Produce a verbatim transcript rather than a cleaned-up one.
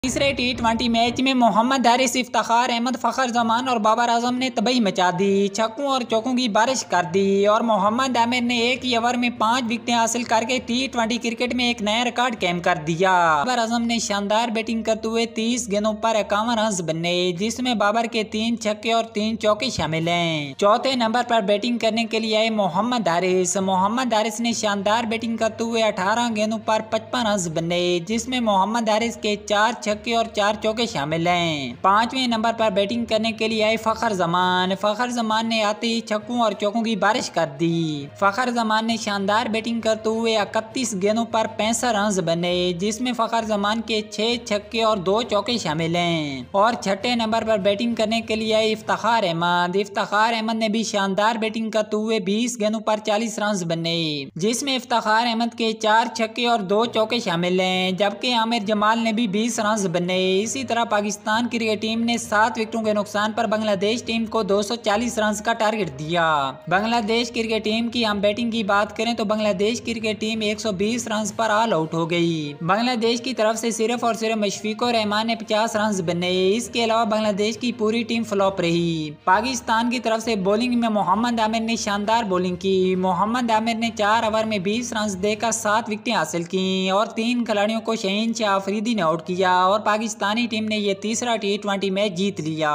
तीसरे T twenty match में मोहम्मद हारिस, इफ्तिखार अहमद, फ़खर जमान और बाबर आजम ने तबाही मचा दी। छक्कों और चौकों की बारिश कर दी और मोहम्मद आमिर ने एक ही ओवर में पांच विकेटें हासिल करके टी ट्वेंटी क्रिकेट में एक नया रिकॉर्ड कायम कर दिया। बाबर आजम ने शानदार बैटिंग करते हुए तीस गेंदों पर इक्यावन रन बनाए, जिसमें बाबर के तीन छक्के और तीन चौके शामिल हैं। चौथे नंबर पर बैटिंग करने के लिए आए मोहम्मद हारिस। मोहम्मद हारिस ने शानदार बैटिंग करते हुए अठारह गेंदों पर पचपन रन बनाए, जिसमें मोहम्मद हारिस के चार छक्के और चार चौके शामिल हैं। पांचवें नंबर पर बैटिंग करने के लिए आए फ़खर जमान। फ़खर जमान ने आते ही छक्कों और चौकों की बारिश कर दी। फ़खर जमान ने शानदार बैटिंग करते हुए इकतीस गेंदों पर पैंसठ रन बनाए, जिसमें फ़खर जमान के छह छक्के और दो चौके शामिल हैं। और छठे नंबर पर बैटिंग करने के लिए आए इफ्तिखार अहमद। इफ्तिखार अहमद ने भी शानदार बैटिंग करते हुए बीस गेंदों पर चालीस रन बनाए, जिसमें इफ्तिखार अहमद के चार छक्के और दो चौके शामिल हैं, जबकि आमिर जमाल ने भी बीस रन बनाए। इसी तरह पाकिस्तान क्रिकेट टीम ने सात विकेटों के नुकसान पर बांग्लादेश टीम को दो सौ चालीस रन का टारगेट दिया। बांग्लादेश क्रिकेट टीम की हम बैटिंग की बात करें तो बांग्लादेश क्रिकेट टीम एक सौ बीस रन पर ऑल आउट हो गई। बांग्लादेश की तरफ से सिर्फ और सिर्फ मुशफिकुर रहमान ने पचास रन बनाए। इसके अलावा बांग्लादेश की पूरी टीम फ्लॉप रही। पाकिस्तान की तरफ से बॉलिंग में मोहम्मद आमिर ने शानदार बॉलिंग की। मोहम्मद आमिर ने चार ओवर में बीस रन देकर सात विकेटें हासिल की और तीन खिलाड़ियों को शहीन शाह अफरीदी ने आउट किया और पाकिस्तानी टीम ने यह तीसरा टी ट्वेंटी मैच जीत लिया।